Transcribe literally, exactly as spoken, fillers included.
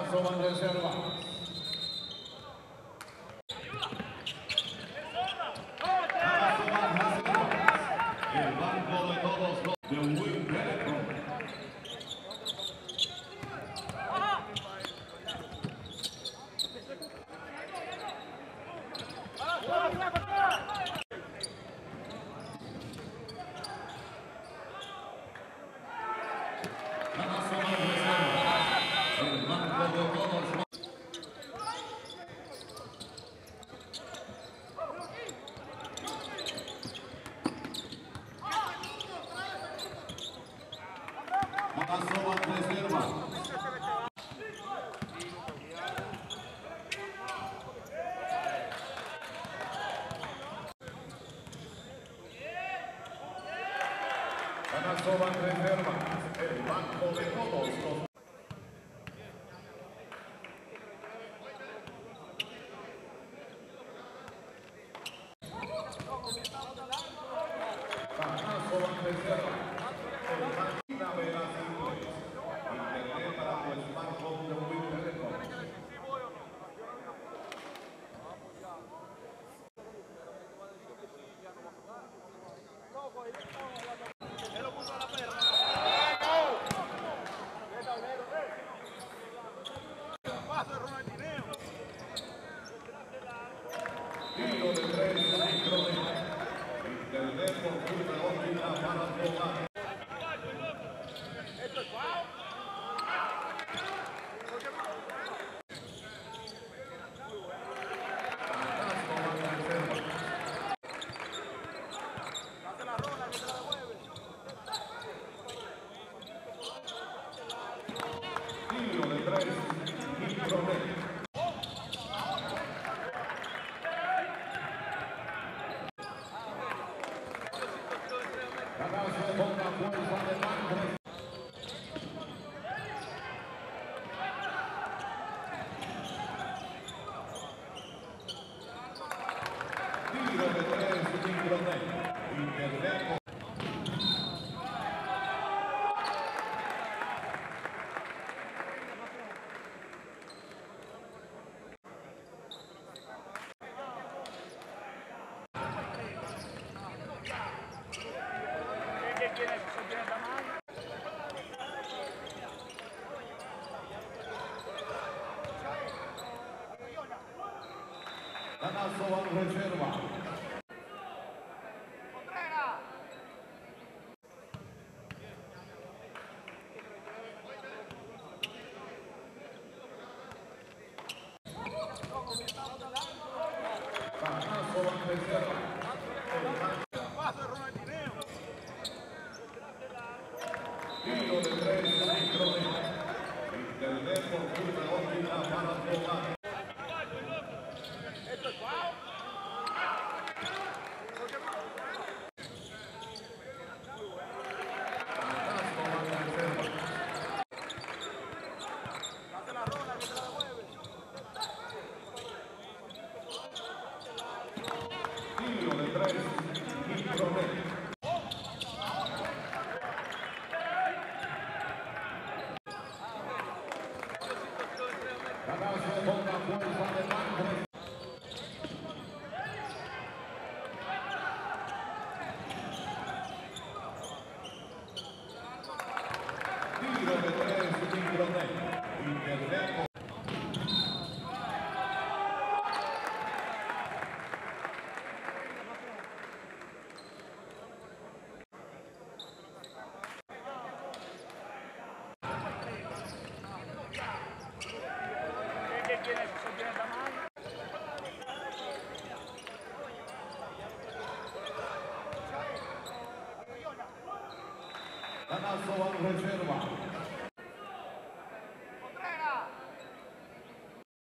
Acaso van reservas. El banco de todos los de Will Telecom. Acaso van reservas. Acaso van reservas. El banco de todos los. Acaso van reservas. El banco de las Ingles. Internet para tu smartphone de Will Telecom. Tiro de tres, Internet por fibra óptica para tu hogar. Tiro de tres, Internet. Acaso con la fuerza de Banco. Tiro de tres, Internet. Internet. Acaso van reservas. Acaso van reservas. Tiro de tres, Internet. Internet por fibra óptica para tu hogar. Tiro de tres, Internet. Acaso con la fuerza de Banco. Tiro de tres, Internet. Internet. Acaso van reservas.